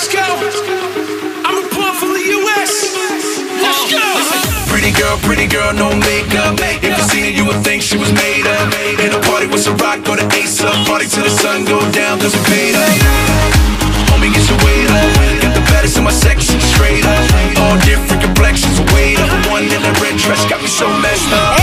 Let's go. I'm a report from the US. Let's go. Pretty girl, no makeup. If you seen her, you would think she was made up. In a party with some rock or the ace up. Party till the sun go down, cause we paid up. Homie, get your weight up. Got the baddest in my section, straight up. All different complexions, weight up. One in a red dress got me so messed up.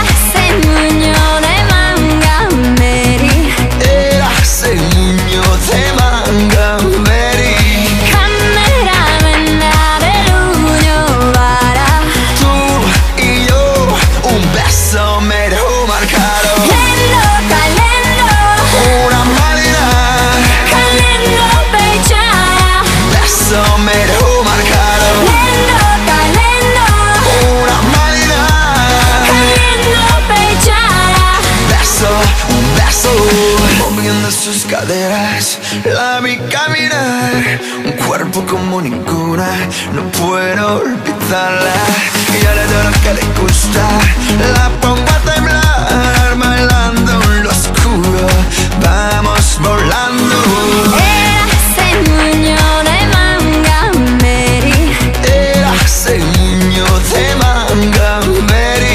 Sus caderas, la vi caminar, un cuerpo como ninguna, no puedo olvidarla. Ella le da lo que le gusta, la pongo a temblar, bailando en lo oscuro, vamos volando. Era ese niño de manga meri, Era ese niño de manga meri.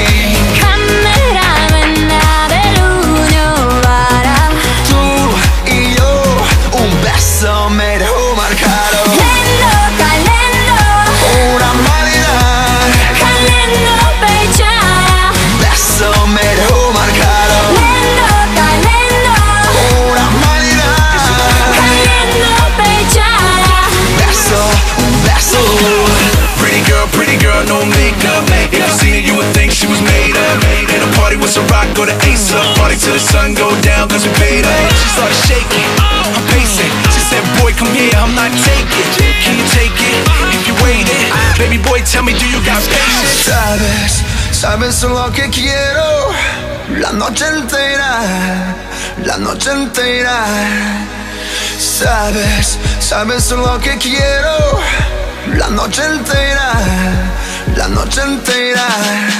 No makeup. If you seen her, you would think she was made up. In a party with some rock or the ace up. Party till the sun go down, cause we paid up. She started shaking, I'm pacing. She said, boy, come here, I'm not taking. Can you take it? If you waited, baby boy, tell me, do you got patience? Sabes lo que quiero. La noche entera, la noche entera. Sabes lo que quiero. La noche entera, la noche entera.